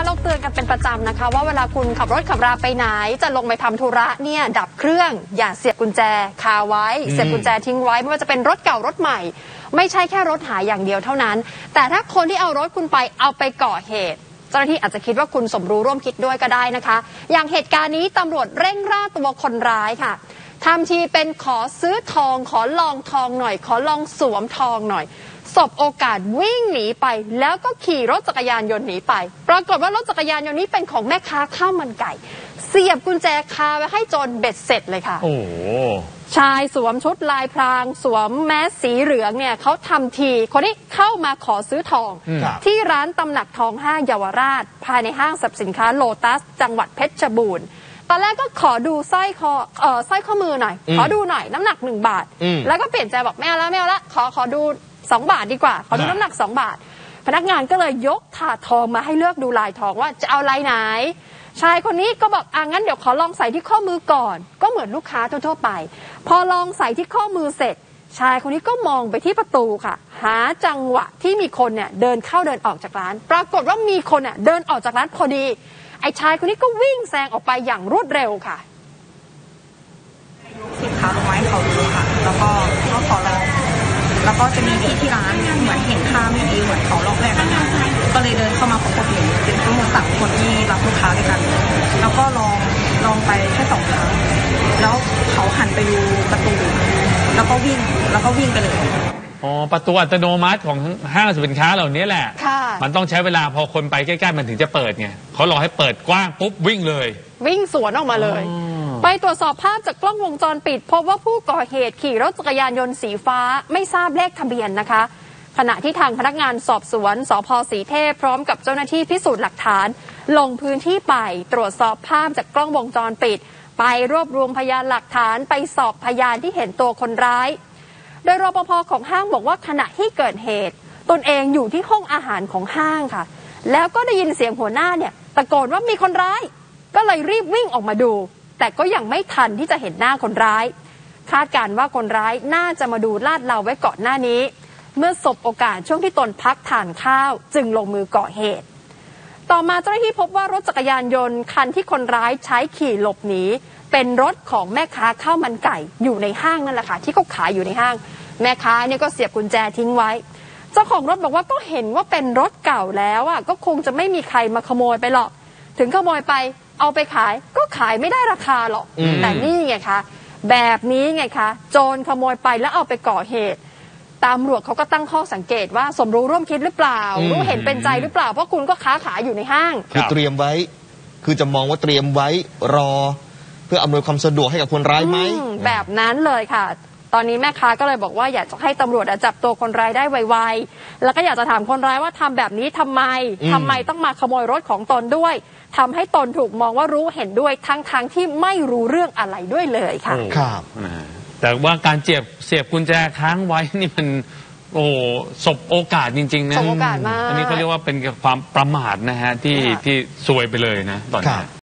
เราเตือนกันเป็นประจำนะคะว่าเวลาคุณขับรถขับราไปไหนจะลงไปทำธุระเนี่ยดับเครื่องอย่าเสียบกุญแจคาไว้เสียบกุญแจทิ้งไว้ไม่ว่าจะเป็นรถเก่ารถใหม่ไม่ใช่แค่รถหายอย่างเดียวเท่านั้นแต่ถ้าคนที่เอารถคุณไปเอาไปก่อเหตุเจ้าหน้าที่อาจจะคิดว่าคุณสมรู้ร่วมคิดด้วยก็ได้นะคะอย่างเหตุการณ์นี้ตำรวจเร่งล่าตัวคนร้ายค่ะทำทีเป็นขอซื้อทองขอลองทองหน่อยขอลองสวมทองหน่อยสบโอกาสวิ่งหนีไปแล้วก็ขี่รถจักรยานยนต์หนีไปปรากฏว่ารถจักรยานยนต์นี้เป็นของแม่ค้าข้าวมันไก่เสียบกุญแจคาไว้ให้จนเบ็ดเสร็จเลยค่ะโอ้ชายสวมชุดลายพรางสวมแมสสีเหลืองเนี่ยเขาทำทีคนที่เข้ามาขอซื้อทองที่ร้านตำหนักทองห้างเยาวราชภายในห้างสรรพสินค้าโลตัสจังหวัดเพชรบูรณ์ตอนแรกก็ขอดูสร้อยข้อมือหน่อยขอดูหน่อยน้ำหนัก1 บาทแล้วก็เปลี่ยนใจบอกไม่เอาละขอดู2 บาทดีกว่าขอดูน้ำหนัก2 บาทพนักงานก็เลยยกถาดทองมาให้เลือกดูลายทองว่าจะเอาลายไหนชายคนนี้ก็บอกงั้นเดี๋ยวขอลองใส่ที่ข้อมือก่อนก็เหมือนลูกค้าทั่วไปพอลองใส่ที่ข้อมือเสร็จชายคนนี้ก็มองไปที่ประตูค่ะหาจังหวะที่มีคนเนี่ยเดินเข้าเดินออกจากร้านปรากฏว่ามีคนเนี่ยเดินออกจากร้านพอดีไอ้ชายคนนี้ก็วิ่งแซงออกไปอย่างรวดเร็วค่ะสินค้าลงไว้เขาดูค่ะแล้วก็ขอลองแล้วก็จะมีพี่ที่ร้านเหมือนเห็นค่าไม่ดีเหมือนเขาลอกแรกก็เลยเดินเข้ามาขอเห็นเป็นทั้งหมด3 คนที่รับลูกค้าด้วยกันแล้วก็ลองไปแค่2 ครั้งแล้วเขาหันไปดูประตูแล้วก็วิ่งไปเลยประตูอัตโนมัติของห้างสินค้าเหล่านี้แหละมันต้องใช้เวลาพอคนไปใกล้ๆมันถึงจะเปิดไงเขารอให้เปิดกว้างปุ๊บวิ่งเลยวิ่งสวนออกมาเลยไปตรวจสอบภาพจากกล้องวงจรปิดพบว่าผู้ก่อเหตุขี่รถจักรยานยนต์สีฟ้าไม่ทราบเลขทะเบียนนะคะขณะที่ทางพนักงานสอบสวนสภ.สีเทพพร้อมกับเจ้าหน้าที่พิสูจน์หลักฐานลงพื้นที่ไปตรวจสอบภาพจากกล้องวงจรปิดไปรวบรวมพยานหลักฐานไปสอบพยานที่เห็นตัวคนร้ายโดยรปภ.ของห้างบอกว่าขณะที่เกิดเหตุตนเองอยู่ที่ห้องอาหารของห้างค่ะแล้วก็ได้ยินเสียงหัวหน้าเนี่ยตะโกนว่ามีคนร้ายก็เลยรีบวิ่งออกมาดูแต่ก็ยังไม่ทันที่จะเห็นหน้าคนร้ายคาดการณ์ว่าคนร้ายน่าจะมาดูลาดเราไว้ก่อนหน้านี้เมื่อสบโอกาสช่วงที่ตนพักทานข้าวจึงลงมือก่อเหตุต่อมาเจ้าหน้าที่พบว่ารถจักรยานยนต์คันที่คนร้ายใช้ขี่หลบหนีเป็นรถของแม่ค้าข้าวมันไก่อยู่ในห้างนั่นแหละค่ะที่เขาขายอยู่ในห้างแม่ค้าเนี่ยก็เสียบกุญแจทิ้งไว้เจ้าของรถบอกว่าก็เห็นว่าเป็นรถเก่าแล้วก็คงจะไม่มีใครมาขโมยไปหรอกถึงขโมยไปเอาไปขายก็ขายไม่ได้ราคาหรอกแต่นี่ไงคะแบบนี้ไงคะโจรขโมยไปแล้วเอาไปก่อเหตุตำรวจเขาก็ตั้งข้อสังเกตว่าสมรู้ร่วมคิดหรือเปล่ารู้เห็นเป็นใจหรือเปล่าเพราะคุณก็ค้าขายอยู่ในห้างคือเตรียมไว้คือจะมองว่าเตรียมไว้รอเพื่ออำนวยความสะดวกให้กับคนร้ายไหมแบบนั้นเลยค่ะตอนนี้แม่ค้าก็เลยบอกว่าอยากจะให้ตำรวจจับตัวคนร้ายได้ไวๆแล้วก็อยากจะถามคนร้ายว่าทำแบบนี้ทำไมต้องมาขโมยรถของตนด้วยทำให้ตนถูกมองว่ารู้เห็นด้วยทั้งที่ไม่รู้เรื่องอะไรด้วยเลยค่ะครับแต่ว่าการเสียบกุญแจค้างไว้นี่มันสบโอกาสจริงๆนะสบโอกาสมากอันนี้เขาเรียกว่าเป็นความประมาทนะฮะที่ซวยไปเลยนะตอนนี้